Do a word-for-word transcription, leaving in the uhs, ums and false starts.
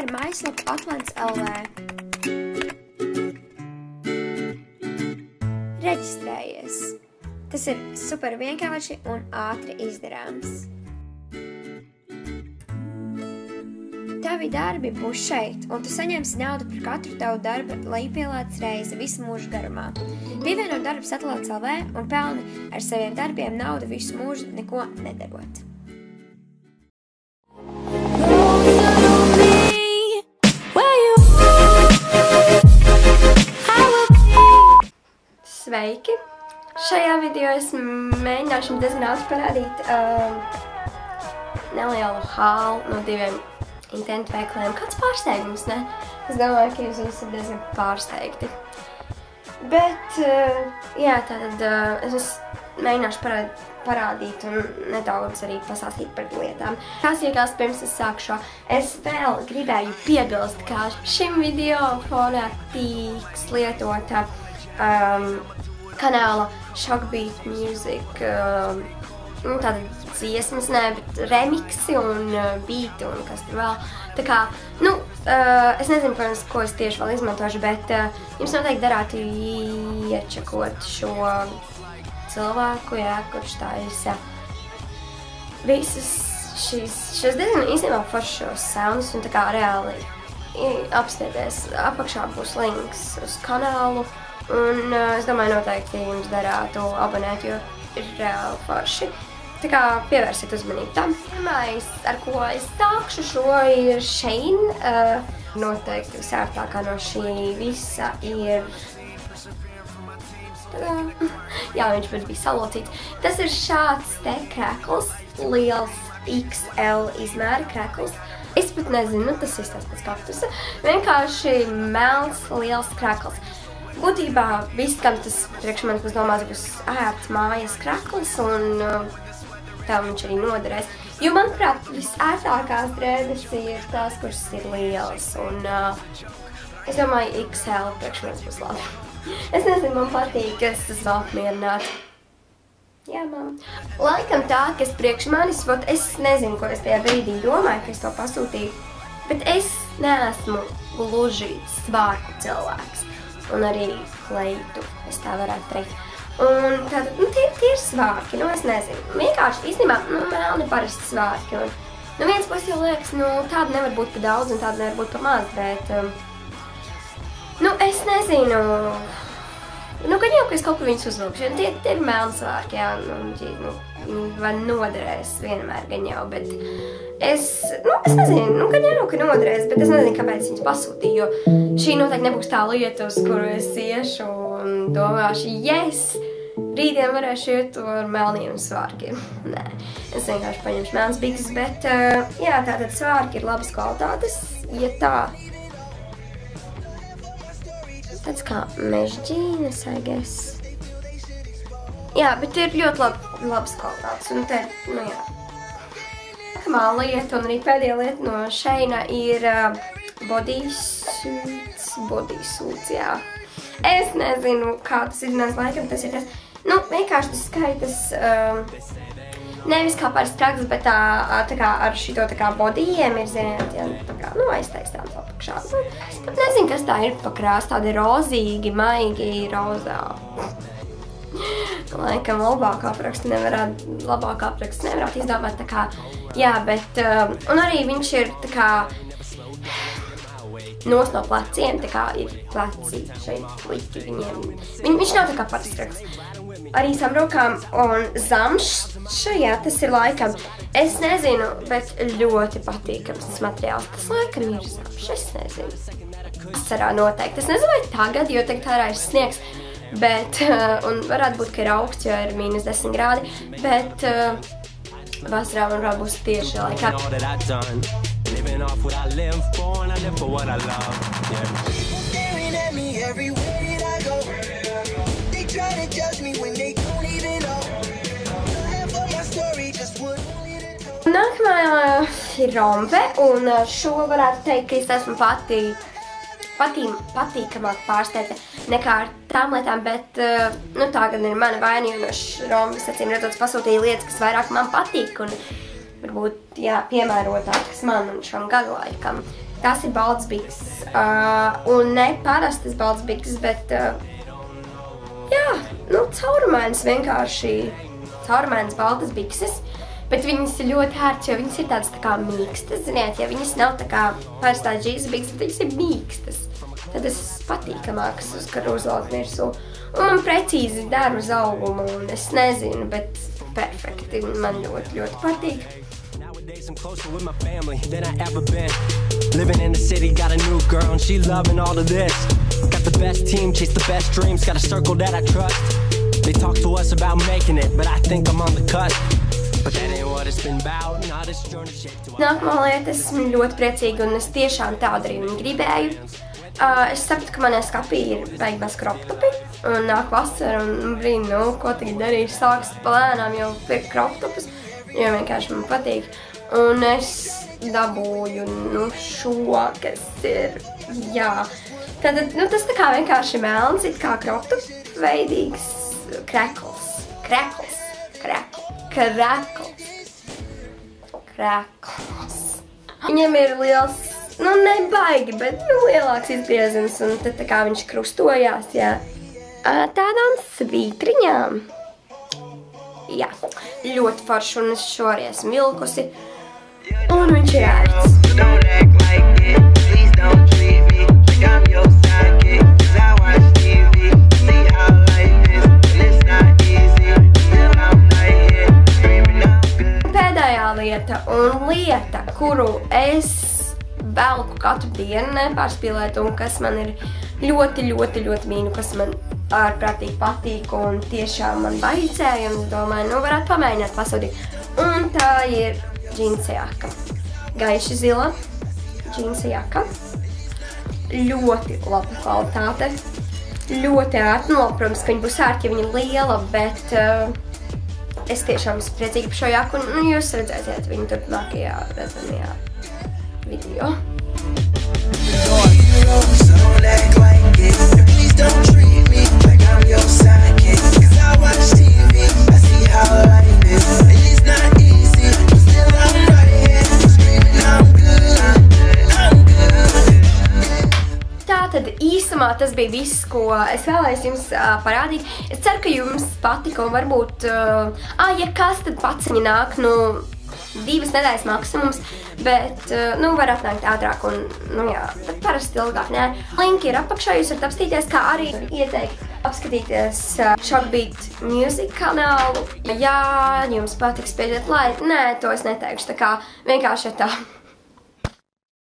ir mājaslapa Atlants L V. Reģistrējies! Tas ir super vienkārši un ātri izdarāms. Tavi darbi būs šeit, un tu saņemsi naudu par katru tavu darbu lejupielādes reizi visu mūžu garumā. Pievieno darbus Atlants L V un pelni ar saviem darbiem naudu visu mūžu neko nedarot. Sveiki! Šajā video es mēģināšu diezgan ātri parādīt uh, nelielu hālu no diviem internetu veikaliem. Kāds pārsteigums, ne? Es domāju, ka jūs visi ir diezgan pārsteigti. Bet, uh, jā, tātad uh, es mēģināšu parādīt, parādīt un nedaudz arī pastāstīt par lietām. Tās iekās pirms es sāku šo, es vēl gribēju piebilst, ka šim video fonā tiks lietota um, kanāla Shockbeat Music, um, tāda dziesmas, ne, bet remiksi un uh, beati un kas tur vēl. Tā kā, nu, uh, es nezinu, protams, ko es tieši vēl izmantošu, bet uh, jums noteikti darētu iečakot šo cilvēku, jā, kurš taisa visas šīs, šīs diezgan īstenībā foršos soundus un tā kā reāli apstieties. Apakšā būs links uz kanālu un uh, es domāju, noteikti jums darētu abonēt, jo ir reāli forši. Tā kā pievērsiet uzmanību tam. Pirmais, ar ko es sākšu šo, ir Shane. Uh, noteikti visērtākā no šī visa ir... Tadā. Jā, viņš pat bija salocīts. Tas ir šāds te krekls, liels X L izmēra krekls. Es pat nezinu, tas izstās pēc kaktusa. Vienkārši melns, liels krekls. Būtībā viss, kam tas priekš man, kas domās, būs ērts mājas kreklis un... Uh, tā viņš arī noderēs. Jo, manuprāt, visērtākās drēbes ir tās, kuras ir lielas. Un uh, es domāju, X L priekš mums būs labi. Es nezinu, man patīk, ka es esmu apmierināta. Jā, mamma. Laikam tā, kas priekš manis, vot es nezinu, ko es tajā brīdī domāju, ka es to pasūtīju. Bet es neesmu gluži svārku cilvēks. Un arī kleitu, es tā varētu teikt. Un tātad, nu, tie, tie ir svārki, nu, es nezinu. Vienkārši, īstenībā, nu, melni parasti svārki. Un, nu, viens puses jau liekas, nu, tāda nevar būt pa daudz un tāda nevar būt pa maz, bet, um, nu, es nezinu, nu, gan jau, ka es kaut kur viņus uzvilkšu, un tie, tie ir melni svārki, jā, nu, nu, vai noderēs vienmēr, gan jau, bet es, nu, es nezinu, nu, gan jau, ka noderēs, bet es nezinu, kāpēc viņus pasūtīju, jo šī noteikti nebūs tā lieta, uz kuru es iešu un domāšu, yes, rītdien varēšu iet ar melniem svārkiem. Nē, es vienkārši paņemšu melnas bikses, bet, uh, jā, tātad svārki ir labas kvalitātes, ja tā. Tāds kā mežģīnes, I guess. Jā, bet ir ļoti lab, labas kvalitātes, un te, nu jā. Nākamā lieta, un arī pēdējā lieta no Shane ir uh, bodysuits, bodysuits, jā. Es nezinu, kā tas ir, nes laikam tas ir tas, nu, vienkārši tas skaitas, um, nevis kā par straks, bet tā, tā kā ar šito tā kā bodyiem ir, ziniet, ja, tā kā, nu, aiztaistāms apakšā. Nu, es pat nezinu, kas tā ir pa krās, tādi rozīgi, maigi, rozā. Laikam labāk aprakstu nevarētu, labāk aprakstu nevarētu izdomāt, tā kā, jā, bet, um, un arī viņš ir tā kā, nos no pleciem, tā kā ir pleci šeit pliki viņiem. Viņ, viņš nav tā kā parastraks. Arī sam rokām un zamš šajā, tas ir laikam, es nezinu, bet ļoti patīkams tas materiāls. Tas laikam ir zamš, es nezinu. Vasarā noteikti. Es nezinu, vai tagad, jo tagad ārā ir sniegs, bet, uh, un varētu būt, ka ir augsts, jo ir mīnus desmit grādi, bet uh, vasarā man varētu būs tieši laikā. Living off what I live for, and I live for what I love. Yeah. People staring at me everywhere that I go. They try to judge me when they don't even know. Half of my story just wouldn't let it go. Nākamā ir rompe, un šo varētu teikt, ka es esmu pati patīm, patīkamāk pārsteigta nekā ar tām lietām, bet, nu, tā gan ir mana vaina, jo no rombas, acīm redzot, pasūtīja lietas, kas vairāk man patīk, un varbūt, jā, piemērotākas man un šam gadlaikam. Tas ir balts bikses. Uh, un ne parastas balts bikses, bet, uh, jā, nu, caurumainas vienkārši, caurumainas baltas bikses. Bet viņas ir ļoti ērts, jo viņas ir tādas tā kā mīkstas, ziniet, ja viņas nav tā kā parastā džīza bikses, bet viņas ir mīkstas. Tad es patīkamākas uz karu uzvalkt virsū. Un man precīzi dara uz augumu, un es nezinu, bet perfekti, man ļoti, ļoti patīk. Nowadays I'm closer with my family than I ever been. Living in the city, got a new girl and she loving all of this. Got the best team, chase the best dreams, got a circle that I trust. They talk to us about making it, but I think I'm on the cusp. But that ain't what it's been about. Now this journey shaped to. Nākamā lieta, esmu ļoti priecīga un es tiešām tādu arī gribēju. Uh, es sapratu, ka manai skapī ir beigās kroptopi, un nāk vasara, un brīn, nu, ko tagad darīšu, sāks palēnām jau pirkt kroptopus, jo vienkārši man patīk. Un es dabūju, nu, šo, kas ir, jā. Tātad, nu, tas tā kā vienkārši melns, it kā kroptop veidīgs krekls, krekls, krekls, krekls, krekls. Viņam ir liels, nu, nebaigi, bet, nu, lielāks izgrieziens, un tad tā kā viņš krustojās, jā, tādām svītriņām. Jā, ļoti forši, un es šo arī esmu vilkusi, un viņš ir ērts. Pēdējā lieta, un lieta, kuru es velku katru dienu nepārspīlēt, un kas man ir ļoti, ļoti, ļoti mīnu, kas man ārprātīgi patīk, un tiešām man vajadzēja, un es domāju, nu, varētu pamēģināt pasūtīt. Un tā ir džinsa jaka. Gaiši zila džinsa jaka. Ļoti laba kvalitāte. Ļoti ērta. Nu, protams, ka viņa būs ērta, ja viņa ir liela, bet uh, es tiešām esmu priecīga par šo jaku, un nu, jūs redzēsiet viņu turpmākajā redzamajā video. Tātad īsumā tas bija viss, ko es vēlējos jums uh, parādīt. Es ceru, ka jums patika, un varbūt, uh, ā, ja kas, tad paciņa nāk, nu, divas nedēļas maksimums, bet, uh, nu, var atnākt ātrāk, un, nu, jā, bet parasti ilgāk, nē. Linki ir apakšā, jūs varat apskatīties, kā arī ieteikt apskatīties uh, Shockbeat Music kanālu. Ja jums patiks, spiediet like, nē, to es neteikšu, tā kā vienkārši tā.